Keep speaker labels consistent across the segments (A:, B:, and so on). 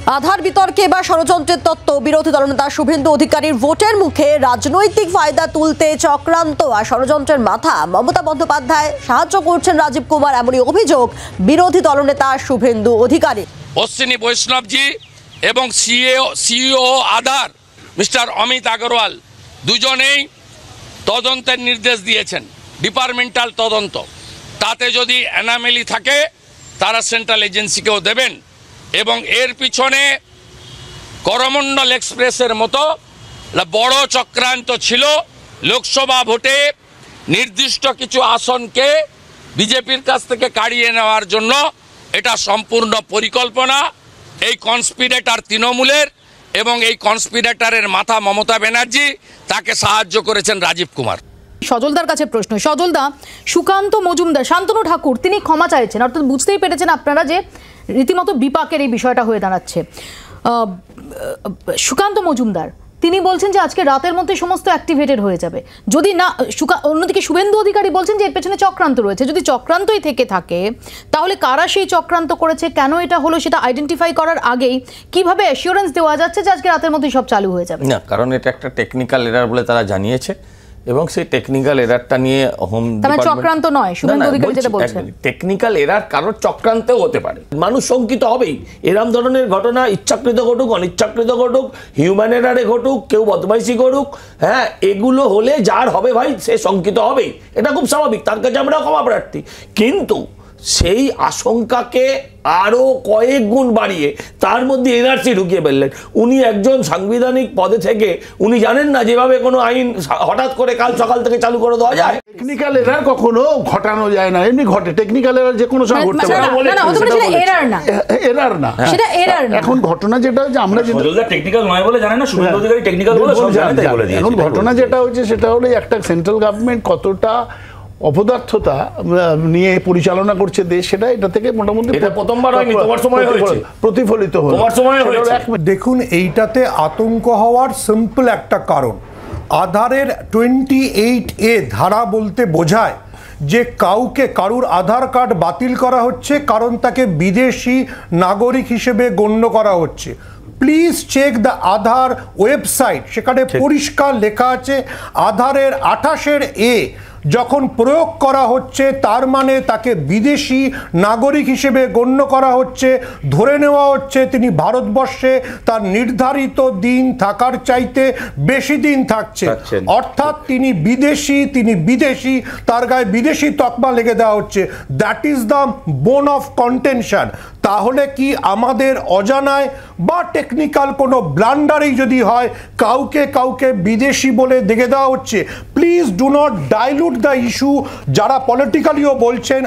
A: আধার বিতর্কে বা ষড়যন্ত্রের তত্ত্ব বিরোধী দলনেতা শুভেন্দু অধিকারীর ভোটের মুখে রাজনৈতিক ফায়দা তুলতে চক্রান্ত আর ষড়যন্ত্রের মাথা মমতা বন্দ্যোপাধ্যায় সাহায্য করছেন রাজীব কুমার, এমনই অভিযোগ বিরোধী দলনেতা শুভেন্দু অধিকারী।
B: অশ্বিনী বৈষ্ণবজি এবং সিইও আধার মিস্টার অমিত আগরওয়াল দুজনেই তদন্তের নির্দেশ দিয়েছেন, ডিপার্টমেন্টাল তদন্ত। তাতে যদি অ্যানামেলি থাকে তারা সেন্ট্রাল এজেন্সিকেও দেবেন এবং এর পিছনে করমণ্ডল এক্সপ্রেসের মতো বড় চক্রান্ত ছিল। লোকসভা ভোটে নির্দিষ্ট কিছু আসনকে বিজেপির কাছ থেকে কাড়িয়ে নেওয়ার জন্য এটা সম্পূর্ণ পরিকল্পনা। এই কনস্পিরেটর তৃণমূলের এবং এই কনস্পিরেটরের মাথা মমতা ব্যানার্জি, তাকে সাহায্য করেছেন রাজীব কুমার।
C: সজলদার কাছে প্রশ্ন। সজলদা, সুকান্ত মজুমদার, শান্তনু ঠাকুর তিনি ক্ষমা চাইছেন, অর্থাৎ বুঝতেই পেরেছেন আপনারা যে রীতিমতো বিপাকের এই বিষয়টা হয়ে দাঁড়াচ্ছে। সুকান্ত মজুমদার তিনি বলছেন যে আজকে রাতের মধ্যে সমস্ত অ্যাক্টিভেটেড হয়ে যাবে। যদি না, অন্যদিকে শুভেন্দু অধিকারী বলছেন যে এর পেছনে চক্রান্ত রয়েছে। যদি চক্রান্তই থেকে থাকে তাহলে কারা সেই চক্রান্ত করেছে, কেন এটা হলো, সেটা আইডেন্টিফাই করার আগেই কিভাবে অ্যাসিওরেন্স দেওয়া যাচ্ছে যে আজকে রাতের মধ্যে সব চালু হয়ে যাবে? না,
D: কারণ এটা একটা টেকনিক্যাল এরার বলে তারা জানিয়েছে এবং সেই টেকনিক্যাল এরারটা নিয়ে হোম
C: চক্রান্ত নয়, শুভেন্দু অধিকারী যেটা বলছেন
D: টেকনিক্যাল এরার কারোর চক্রান্তেও হতে পারে। মানুষ শঙ্কিত হবেই। এরম ধরনের ঘটনা ইচ্ছাকৃত ঘটুক, অনিচ্ছাকৃত ঘটুক, হিউম্যান এরারে ঘটুক, কেউ বদমাইশি করুক, হ্যাঁ, এগুলো হলে যার হবে ভাই সে শঙ্কিত হবেই। এটা খুব স্বাভাবিক, তার কাছে আমরা ক্ষমা প্রার্থী। কিন্তু সেই আশঙ্কাকে আরো কয়েক গুণ বাড়িয়ে তার মধ্যে এনআরসি ঢুকিয়ে ফেললেন। উনি একজন সাংবিধানিক পদে থেকে উনি জানেন না যেভাবে কোনো আইন হঠাৎ করে কাল সকাল থেকে চালু করে দেওয়া যায়।
E: টেকনিক্যাল এরার কখনো ঘটানো যায় না, এমনি ঘটে। টেকনিক্যাল এরার যে কোনো সময় ঘটতে পারে, এরার না,
C: সেটা এরার না।
E: এখন ঘটনা যেটা হচ্ছে আমরা
F: টেকনিক্যাল নয় বলে জানেন না, শুভেন্দু অধিকারী টেকনিক্যাল বলে সব জানেন তাই বলে দিয়েছে।
E: এখন ঘটনা যেটা হচ্ছে সেটা হলো একটা সেন্ট্রাল গভর্নমেন্ট কতটা অপদার্থতা নিয়ে পরিচালনা করছে দেশ, সেটা এটা থেকে মোটামুটি
D: প্রথমবার হয়নি, তোমার সময় হয়েছে,
E: প্রতিফলিত হলো,
D: তোমার সময় হয়েছে।
G: দেখুন, এইটাতে আতঙ্ক হওয়ার সিম্পল একটা কারণ, আধারের 28A ধারা বলতে বোঝায় যে কারুর আধার কার্ড বাতিল করা হচ্ছে কারণ তাকে বিদেশি নাগরিক হিসেবে গণ্য করা হচ্ছে। Please check the Aadhaar website, সেখানে পরিষ্কার লেখা আছে আধারের 28A যখন প্রয়োগ করা হচ্ছে তার মানে তাকে বিদেশি নাগরিক হিসেবে গণ্য করা হচ্ছে, ধরে নেওয়া হচ্ছে তিনি ভারতবর্ষে তার নির্ধারিত দিন থাকার চাইতে বেশি দিন থাকছেন, অর্থাৎ তিনি বিদেশি, তার গায়ে বিদেশি তকমা লেগে দেওয়া হচ্ছে। That is the bone of contention. তাহলে কি আমাদের অজানায় বা টেকনিক্যাল কোনো ব্লান্ডারেই যদি হয় কাউকে বিদেশি বলে দেখে দেওয়া হচ্ছে? Please do not dilute the issue. যারা পলিটিক্যালিও বলছেন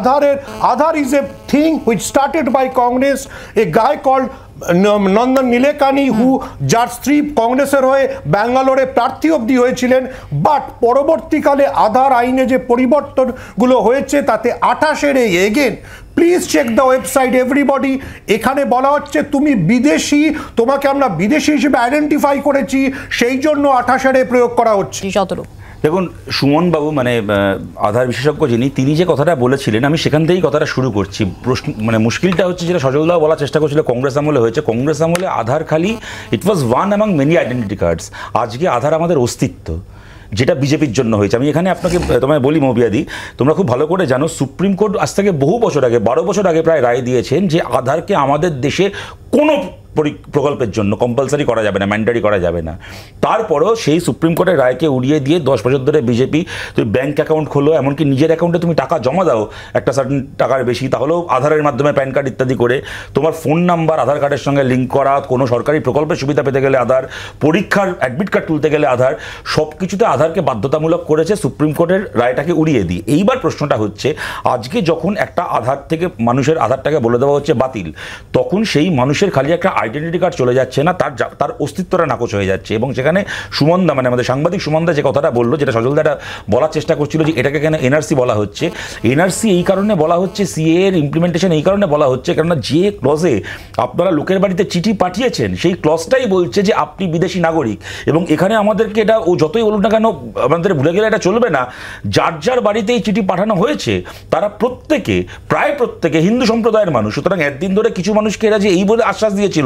G: Aadhaar is a thing which started by Congress, a guy called Nandan Nilekani যার স্ত্রী কংগ্রেসের হয়ে ব্যাঙ্গালোরে প্রার্থী অবধি হয়েছিলেন, বাট পরবর্তীকালে আধার আইনে যে পরিবর্তনগুলো হয়েছে তাতে 28A again please check the website everybody. এখানে বলা হচ্ছে তুমি বিদেশি, তোমাকে আমরা বিদেশি হিসেবে আইডেন্টিফাই করেছি, সেই জন্য 28A প্রয়োগ করা হচ্ছে।
F: দেখুন, সুমন বাবু মানে আধার বিশেষজ্ঞ যিনি, তিনি যে কথাটা বলেছিলেন আমি সেখান থেকেই কথাটা শুরু করছি। প্রশ্ন মানে মুশকিলটা হচ্ছে যেটা সজলদাও বলার চেষ্টা করছিল কংগ্রেস আমলে হয়েছে। কংগ্রেস আমলে আধার খালি it was one among many identity cards. আজকে আধার আমাদের অস্তিত্ব, যেটা বিজেপির জন্য হয়েছে। আমি এখানে আপনাকে তোমায় বলি মৌবিয়াদি, তোমরা খুব ভালো করে জানো সুপ্রিম কোর্ট আজ থেকে বহু বছর আগে, 12 বছর আগে প্রায় রায় দিয়েছেন যে আধারকে আমাদের দেশে কোনো প্রকল্পের জন্য কম্পালসারি করা যাবে না, ম্যান্ডেটরি করা যাবে না। তারপরও সেই সুপ্রিম কোর্টের রায়কে উড়িয়ে দিয়ে 10 বছর ধরে বিজেপি তুমি ব্যাঙ্ক অ্যাকাউন্ট খোলো, এমনকি নিজের অ্যাকাউন্টে তুমি টাকা জমা দাও একটা সার্টেন টাকার বেশি, তাহলেও আধারের মাধ্যমে প্যান কার্ড ইত্যাদি করে তোমার ফোন নাম্বার আধার কার্ডের সঙ্গে লিঙ্ক করা, কোনো সরকারি প্রকল্পের সুবিধা পেতে গেলে আধার, পরীক্ষার অ্যাডমিট কার্ড তুলতে গেলে আধার, সব কিছুতে আধারকে বাধ্যতামূলক করেছে সুপ্রিম কোর্টের রায়টাকে উড়িয়ে দিয়ে। এইবার প্রশ্নটা হচ্ছে আজকে যখন একটা আধার থেকে মানুষের আধারটাকে বলে দেওয়া হচ্ছে বাতিল, তখন সেই মানুষের খালি একটা আইডেন্টিটি কার্ড চলে যাচ্ছে না, তার অস্তিত্বটা নাকচ হয়ে যাচ্ছে। এবং সেখানে সুমনদা মানে আমাদের সাংবাদিক সুমনদা যে কথাটা বললো, যেটা সজলদাটা বলার চেষ্টা করছিল যে এটাকে কেন এনআরসি বলা হচ্ছে, এনআরসি এই কারণে বলা হচ্ছে, সিএ এর ইমপ্লিমেন্টেশন এই কারণে বলা হচ্ছে কেননা যে ক্লজে আপনারা লোকের বাড়িতে চিঠি পাঠিয়েছেন সেই ক্লজটাই বলছে যে আপনি বিদেশি নাগরিক। এবং এখানে আমাদেরকে এটা ও যতই বলুন না কেন আমাদের ভুলে গেলে এটা চলবে না, যার বাড়িতে এই চিঠি পাঠানো হয়েছে তারা প্রায় প্রত্যেকে হিন্দু সম্প্রদায়ের মানুষ। সুতরাং একদিন ধরে কিছু মানুষকে এরা যে এই বলে আশ্বাস দিয়েছিল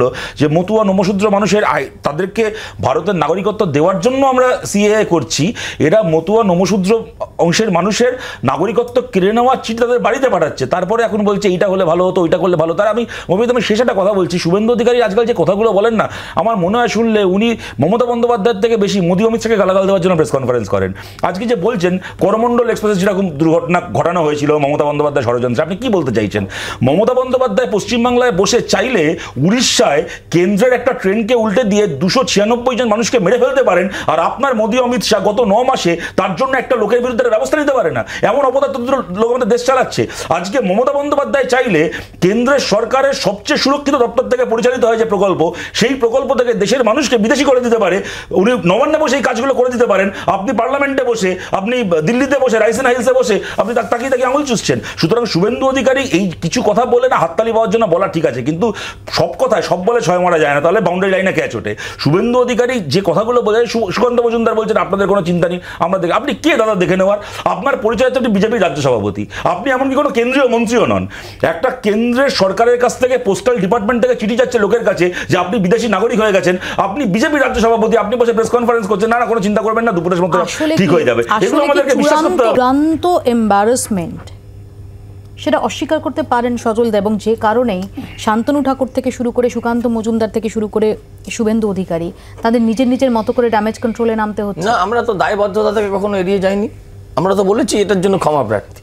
F: যে মতুয়া নমশূদ্র মানুষের তাদেরকে ভারতের নাগরিকত্ব দেওয়ার জন্য আমরা সিএএ করছি, এরা মতুয়া নমশূদ্র অংশের মানুষের নাগরিকত্ব কেড়ে নেওয়ার চিঠি তাদের বাড়িতে পাঠাচ্ছে, তারপরে এখন বলছে এইটা হলে ভালো হতো, ওইটা করলে ভালো। তার আমি শেষ একটা কথা বলছি, শুভেন্দু অধিকারী আজকাল যে কথাগুলো বলেন না, আমার মনে হয় শুনলে উনি মমতা বন্দ্যোপাধ্যায়ের থেকে বেশি মোদী অমিত শাহকে গালাগাল দেওয়ার জন্য প্রেস কনফারেন্স করেন। আজকে যে বলছেন করমণ্ডল এক্সপ্রেসে যেরকম দুর্ঘটনা ঘটানো হয়েছিল মমতা বন্দ্যোপাধ্যায় ষড়যন্ত্রে, আপনি কি বলতে চাইছেন? মমতা বন্দ্যোপাধ্যায় পশ্চিমবাংলায় বসে চাইলে উড়িষ্যায় কেন্দ্রের একটা ট্রেনকে উল্টে দিয়ে 296 জন মানুষকে মেরে ফেলতে পারেন, আর আপনার মোদী অমিত শাহ গত 9 মাসে তার জন্য একটা লোকের বিরুদ্ধে ব্যবস্থা নিতে পারে না। এমন অপদার্থ লোক আমাদের দেশ চালাচ্ছে। আজকে মমতা বন্দ্যোপাধ্যায় চাইলে কেন্দ্রের সরকারের সবচেয়ে সুরক্ষিত দপ্তর থেকে পরিচালিত হয় যে প্রকল্প, সেই প্রকল্প থেকে দেশের মানুষকে বিদেশি করে দিতে পারে। উনি নবান্নে বসে এই কাজগুলো করে দিতে পারেন, আপনি পার্লামেন্টে বসে, আপনি দিল্লিতে বসে, রাইসেন হাইলসে বসে আপনি তাকিয়ে তাকিয়ে আঙুল চুষছেন। সুতরাং শুভেন্দু অধিকারী এই কিছু কথা বলে না হাততালি পাওয়ার জন্য বলা ঠিক আছে, কিন্তু সব কথায় সব বলে ছয় মারা যায় না, তাহলে বাউন্ডারি লাইনে ক্যাচ ওঠে। শুভেন্দু অধিকারী যে কথাগুলো বলে, সুকান্ত মজুমদার বলছেন আপনাদের কোনো চিন্তা নেই, আমরা দেখি, আপনি কে দাদা দেখে নেওয়ার? আপনার পরিচয় তো বিজেপির রাজ্য সভাপতি, আপনি এমনকি কোনো কেন্দ্রীয় মন্ত্রীও নন। একটা কেন্দ্রের সরকারের কাছ থেকে পোস্টাল ডিপার্টমেন্ট থেকে চিঠি যাচ্ছে লোকের কাছে যে আপনি বিদেশি নাগরিক হয়ে গেছেন, আপনি বিজেপির রাজ্য সভাপতি, আপনি বসে প্রেস কনফারেন্স করছেন, না কোনো চিন্তা করবেন না, দুপুরের মধ্যে ঠিক হয়ে যাবে। এগুলো আমাদেরকে বিশ্বাস করতে হবে।
C: চূড়ান্ত এম্বারাসমেন্ট সেটা অস্বীকার করতে পারেন সজলদা, এবং যে কারণেই শান্তনু ঠাকুর থেকে শুরু করে সুকান্ত মজুমদার থেকে শুরু করে শুভেন্দু অধিকারী তাদের নিজের নিজের মতো করে ড্যামেজ কন্ট্রোলে নামতে হচ্ছে।
D: না, আমরা তো দায়বদ্ধতা থেকে কখনো এড়িয়ে যাইনি, আমরা তো বলেছি এটার জন্য ক্ষমা প্রার্থী।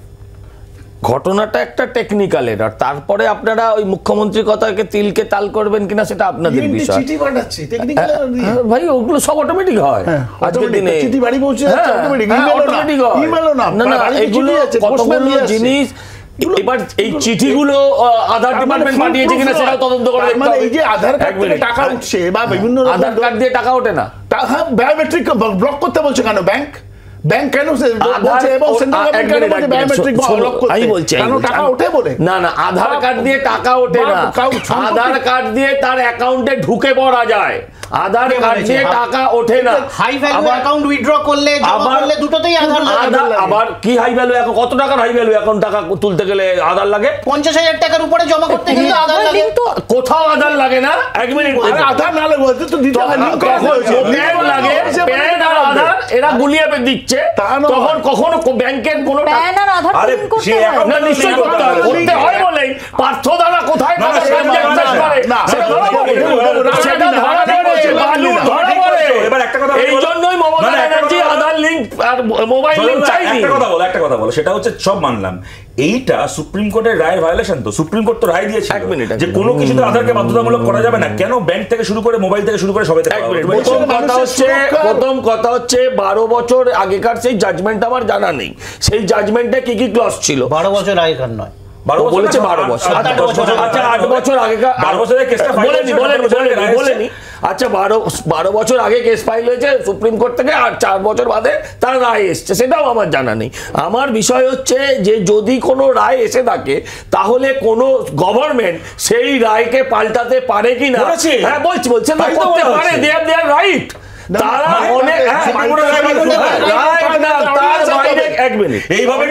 D: ঘটনাটা একটা টেকনিক্যাল এরর, তারপরে আপনারা ওই মুখ্যমন্ত্রীর কথাকে তিলকে তাল করবেন কিনা সেটা আপনাদের বিষয়।
E: চিঠি পাঠাচ্ছে টেকনিক্যাল
D: ভাই, ওগুলো সব অটোমেটিক হয় আজকের দিনে।
E: চিঠি বাড়ি পৌঁছে যাচ্ছে অটোমেটিক, ইমেলও না,
D: না এগুলো কতগুলো জিনিস। এবার এই চিঠিগুলো আধার ডিপার্টমেন্ট পাঠিয়েছে কিনা সেটাও তদন্ত করে দেখতে হবে।
E: এই যে আধার কার্ড থেকে টাকা উঠছে বা বিভিন্ন
D: আধার কার্ড দিয়ে টাকা ওঠে না,
E: বায়োমেট্রিক ব্লক করতে বলছে কেন ব্যাংক? ব্যাংক কেন বলছে এবং সেন্ট্রাল গভর্নমেন্ট কেন বলছে বায়োমেট্রিক ব্লক করতে?
D: আমি বলছি
E: কেন টাকা ওঠে বলে?
D: না না, আধার কার্ড দিয়ে টাকা ওঠে না, আধার কার্ড দিয়ে তার অ্যাকাউন্টে ঢুকে পড়া যায়, আধার কার্ড দিয়ে টাকা ওঠে না।
H: হাই ভ্যালু অ্যাকাউন্ট উইথড্র করলে জমা করলে দুটোতেই আধার লাগে।
D: আবার কি হাই ভ্যালু অ্যাকাউন্ট, কত টাকার হাই ভ্যালু অ্যাকাউন্ট টাকা তুলতে গেলে আধার লাগে?
H: 50,000 টাকার উপরে জমা করতে গেলে আধার লাগে।
D: কোথাও আধার লাগে না। এক মিনিট,
E: আধার না লাগে বলতে তো দিতে হবে, লিংক করা হয়েছে।
D: প্যান লাগে, প্যান আর আধার এরা গুলিয়ে দিচ্ছে, তখন কখনো ব্যাংকের কোনো
C: প্যান আর আধার লিংক করতে হয়
D: না, নিশ্চয়ই করতে হয়, করতে হয় বলেই পার্থ দ্বারা কোথায় টাকা ট্রানজাকশন করে সেটা ধরা পড়ে, সেটা ধরা পড়ে, বালু ধরা পড়ে। এবার একটা কথা, এই জন্যই মমতা ব্যানার্জি আধার লিংক আর মোবাইল লিংক চাইনি।
F: একটা কথা বলো, সেটা হচ্ছে সব মানলাম, এইটা সুপ্রিম কোর্টের রায়ের ভায়োলেশন। তো সুপ্রিম কোর্ট তো রায় দিয়েছে যে কোনো কিছুতে আধারকে বাধ্যতামূলক করা যাবে না, কেন ব্যাংক থেকে শুরু করে মোবাইল থেকে শুরু করে সবাই থেকে।
D: প্রথম কথা হচ্ছে 12 বছর আগেকার সেই জাজমেন্ট আমার জানা নেই, সেই জাজমেন্টে কি কি ক্লজ ছিল?
H: 12 বছর আগেকার নয়,
D: বলেছে 12 বছর। আচ্ছা 8 বছর আগেকার, 12 বছরের কেসটা বলেনি। আচ্ছা 12 বছর আগে কেস ফাইল হয়েছে সুপ্রিম কোর্ট থেকে, আর 4 বছর বাদে তার রায় এসছে, সেটাও আমার জানা নেই। আমার বিষয় হচ্ছে যে যদি কোনো রায় এসে থাকে তাহলে কোনো গভর্নমেন্ট সেই রায়কে পাল্টাতে পারে কিনা। হ্যাঁ বলছেন না, করতে পারে, দে আর দেয়ার রাইট। তারা অনেক এক মিনিট এইভাবে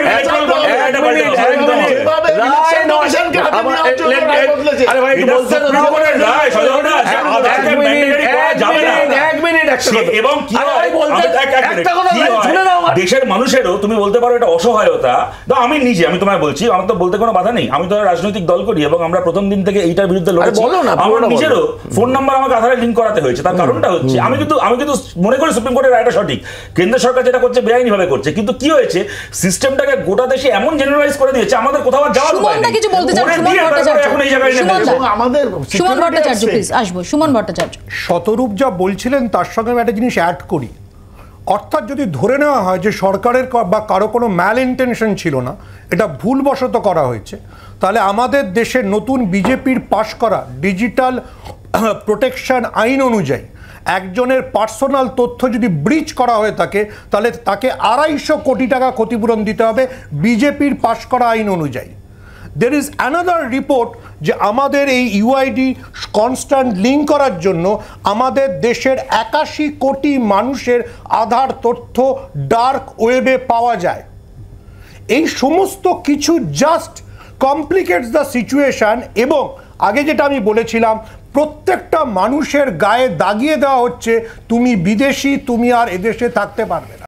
F: দেশের মানুষেরও তুমি বলতে পারো এটা অসহায়তা। আমি নিজে, আমি তোমায় বলছি, আমার তো বলতে কোনো বাধা নেই, আমি তো রাজনৈতিক দল করি এবং আমরা প্রথম দিন থেকে এইটার বিরুদ্ধে লড়েছি। আমার নিজেরও ফোন নাম্বার আমাকে আধারে লিঙ্ক করাতে হয়েছে, তার কারণটা হচ্ছে আমি কিন্তু মনে করি সুপ্রিম কোর্টের রায়টা সঠিক, কেন্দ্র সরকার যেটা করছে বেআইনি ভাবে করছে, কিন্তু কি হয়েছে সিস্টেমটাকে গোটা দেশে এমন জেনারেলাইজ করে দিয়েছে আমাদের কোথাও যাওয়ার উপায় নেই।
C: কিছু বলতে চান
F: এখন এই জায়গায়
E: আমাদের
C: সুমন ভট্টাচার্য প্লিজ আসবো। সুমন ভট্টাচার্য,
G: শতরূপ যা বলছিলেন তার সঙ্গে আমি একটা জিনিস অ্যাড করি, অর্থাৎ যদি ধরে নেওয়া হয় যে সরকারের বা কারো কোনো ম্যাল ইন্টেনশন ছিল না, এটা ভুলবশত করা হয়েছে, তাহলে আমাদের দেশের নতুন বিজেপির পাশ করা ডিজিটাল প্রোটেকশন আইন অনুযায়ী একজনের পার্সোনাল তথ্য যদি ব্রিচ করা হয়ে থাকে তাহলে তাকে 250 কোটি টাকা ক্ষতিপূরণ দিতে হবে বিজেপির পাশ করা আইন অনুযায়ী। দের ইজ অ্যানাদার রিপোর্ট যে আমাদের এই ইউআইডি কনস্ট্যান্ট লিঙ্ক করার জন্য আমাদের দেশের 81 কোটি মানুষের আধার তথ্য ডার্ক ওয়েবে পাওয়া যায়। এই সমস্ত কিছু জাস্ট কমপ্লিকেটস দ্য সিচুয়েশন। এবং আগে যেটা আমি বলেছিলাম প্রত্যেকটা মানুষের গায়ে দাগিয়ে দেওয়া হচ্ছে তুমি বিদেশি, তুমি আর এদেশে থাকতে পারবে না।